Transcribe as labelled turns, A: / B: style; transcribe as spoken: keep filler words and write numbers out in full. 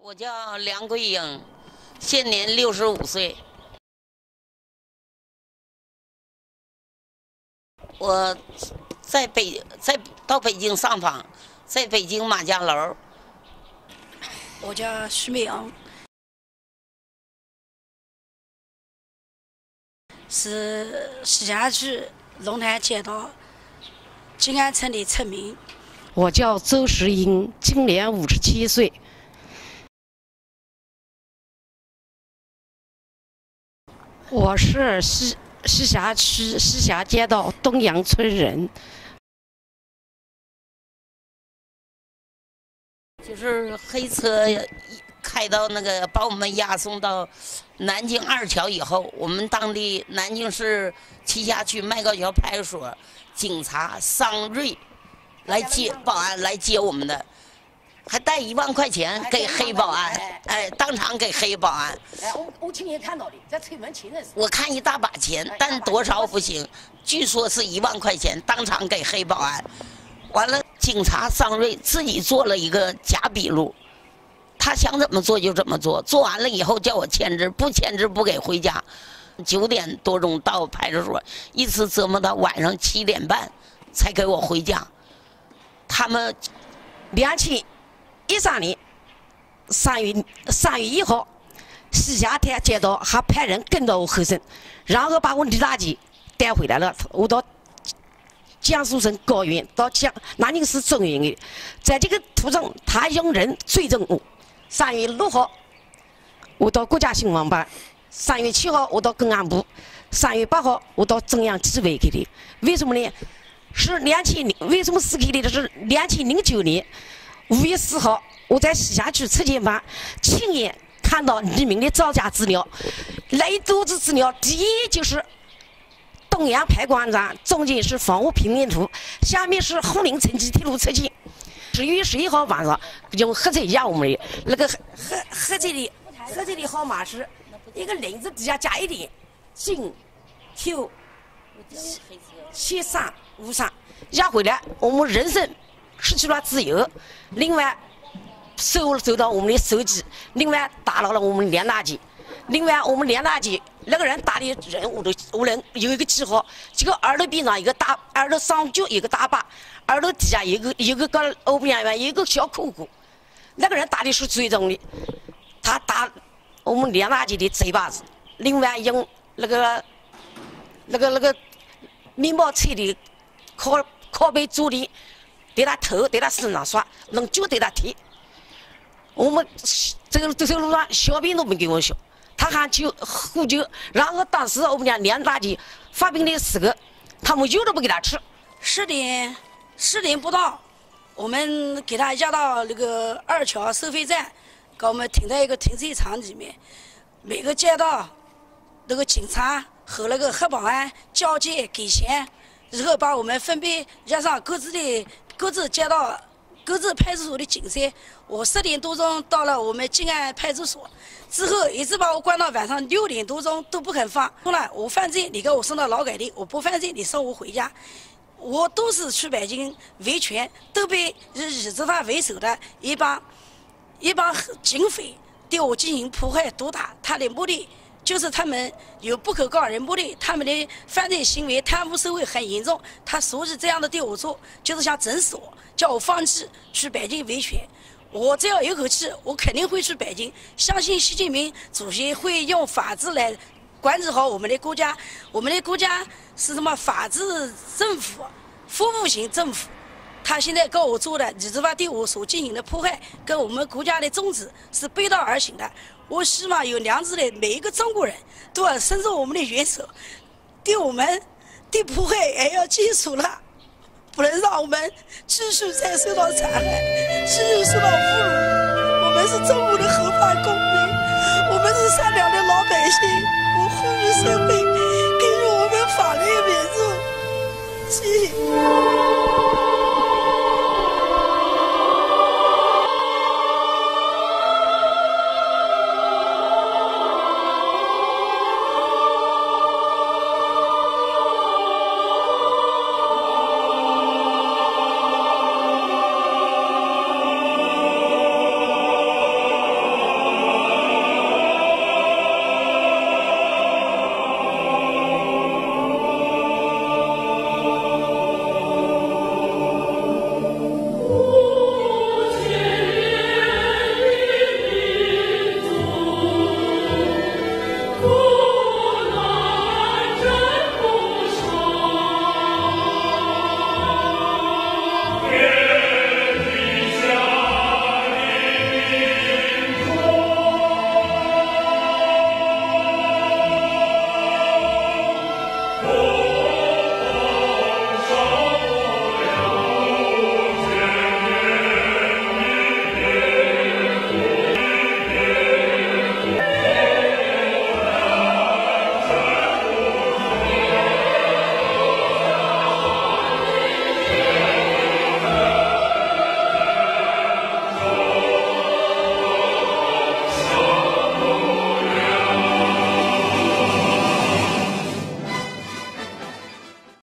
A: 我叫梁桂英，现年六十五岁。我在北在到北京上访，在北京马家楼。
B: 我叫徐美阳，是石家区龙潭街道静安村的村民。
C: 我叫周石英，今年五十七岁。我是西西峡区西峡街道东阳村人。
A: 就是黑车开到那个把我们押送到南京二桥以后，我们当地南京市栖霞区麦高桥派出所警察桑瑞来接保安来接我们的，还带一万块钱给黑保安，哎，当场给黑保安。
D: 哎，我我亲眼看到的，在推门前的时候。
A: 我看一大把钱，但多少不行，据说是一万块钱，当场给黑保安。完了，警察桑瑞自己做了一个假笔录，他想怎么做就怎么做，做完了以后叫我签字，不签字不给回家。九点多钟到派出所，一直折磨到晚上七点半才给我回家。他们
C: 两千一三年三月三月一号，西峡滩街道还派人跟到我后身，然后把我李大姐带回来了。我到江苏省高原，到江南京市中原的，在这个途中，他用人追踪我。三月六号，我到国家信访办；三月七号，我到公安部；三月八号，我到中央纪委给的。为什么呢？是两千零为什么是给的？是两千零九年五月四号，我在西峡区车检办亲眼看到李明的造假资料，那一沓子资料，第一就是东阳排光站，中间是房屋平面图，下面是沪宁城际铁路车检。十月十一号晚上用黑车压我们的那个黑黑黑车的黑车的号码是一个零字底下加一点，进 Q 七三五三，压回来，我们人身失去了自由。另外收收到我们的手机，另外打扰了我们梁大姐。另外，我们梁大姐那个人打的人，我都我能有一个记号，这个耳朵边上有个大，耳朵上就有个大疤，耳朵底下有个有个个欧边缘有一个小窟窿。那个人打的是最重的，他打我们梁大姐的嘴巴子，另外用那个那个那个面包车的靠靠背做的，对他头对他身上刷，用脚对他踢。我们这个这个路上小便都没给我小。他还就呼救，然后当时我们家梁大姐发病的时候，他们药都不给他吃。
B: 十点十点不到，我们给他押到那个二桥收费站，给我们停在一个停车场里面。每个街道那个警察和那个黑保安交接给钱，然后把我们分别押上各自的各自街道。各自派出所的警车，我十点多钟到了我们静安派出所，之后一直把我关到晚上六点多钟都不肯放。后来我犯罪，你给我送到劳改的；我不犯罪，你送我回家。我都是去北京维权，都被以执法为首的一帮一帮警匪对我进行迫害毒打。他的目的就是他们有不可告人目的，他们的犯罪行为、贪污受贿很严重。他所以这样的对我做，就是想整死我，叫我放弃去北京维权。我只要有口气，我肯定会去北京。相信习近平主席会用法治来管理好我们的国家。我们的国家是什么？法治政府、服务型政府。他现在跟我做的，以执法对我所进行的迫害，跟我们国家的宗旨是背道而行的。我希望有良知的每一个中国人都要伸出我们的援手，对我们的迫害也要结束了，不能让我们继续再受到残害，继续受到侮辱。我们是中国的合法公民。